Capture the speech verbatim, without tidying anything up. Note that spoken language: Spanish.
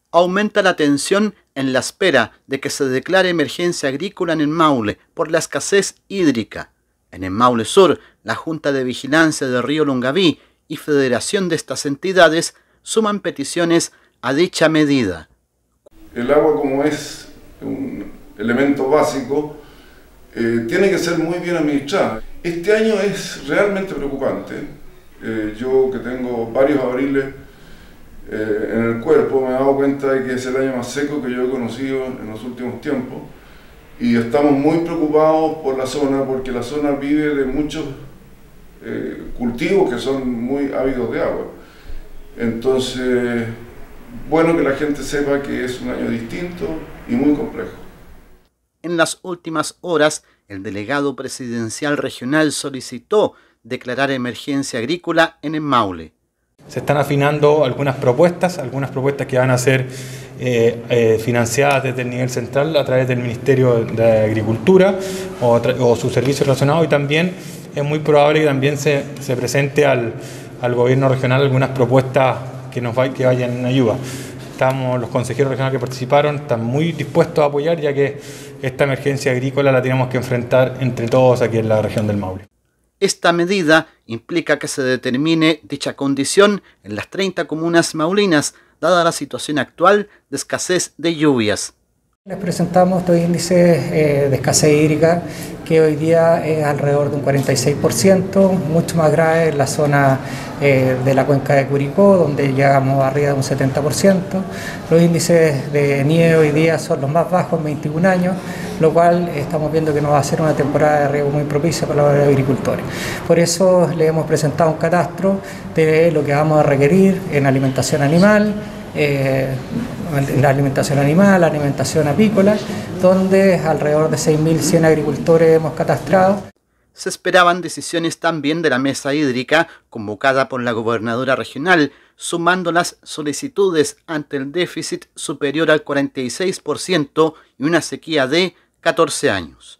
Aumenta la tensión en la espera de que se declare emergencia agrícola en el Maule por la escasez hídrica. En el Maule Sur, la Junta de Vigilancia de Río Longaví y Federación de estas entidades suman peticiones a dicha medida. El agua, como es un elemento básico, eh, tiene que ser muy bien administrada. Este año es realmente preocupante. Eh, yo que tengo varios abriles eh, en el cuerpo, me he dado cuenta de que es el año más seco que yo he conocido en los últimos tiempos. Y estamos muy preocupados por la zona, porque la zona vive de muchos eh, cultivos que son muy ávidos de agua. Entonces, bueno que la gente sepa que es un año distinto y muy complejo. En las últimas horas, el delegado presidencial regional solicitó declarar emergencia agrícola en el Maule. Se están afinando algunas propuestas, algunas propuestas que van a ser eh, eh, financiadas desde el nivel central a través del Ministerio de Agricultura o, o sus servicios relacionados, y también es muy probable que también se, se presente al, al gobierno regional algunas propuestas que nos va, que vayan en ayuda. Estamos, los consejeros regionales que participaron están muy dispuestos a apoyar, ya que esta emergencia agrícola la tenemos que enfrentar entre todos aquí en la región del Maule. Esta medida implica que se determine dicha condición en las treinta comunas maulinas, dada la situación actual de escasez de lluvias. Les presentamos estos índices eh, de escasez hídrica, que hoy día es alrededor de un cuarenta y seis por ciento, mucho más grave en la zona eh, de la cuenca de Curicó, donde llegamos arriba de un setenta por ciento. Los índices de nieve hoy día son los más bajos en veintiún años, lo cual estamos viendo que no va a ser una temporada de riego muy propicia para los agricultores. Por eso le hemos presentado un catastro de lo que vamos a requerir en alimentación animal, Eh, la alimentación animal, la alimentación apícola, donde alrededor de seis mil cien agricultores hemos catastrado. Se esperaban decisiones también de la mesa hídrica convocada por la gobernadora regional, sumando las solicitudes ante el déficit superior al cuarenta y seis por ciento y una sequía de catorce años.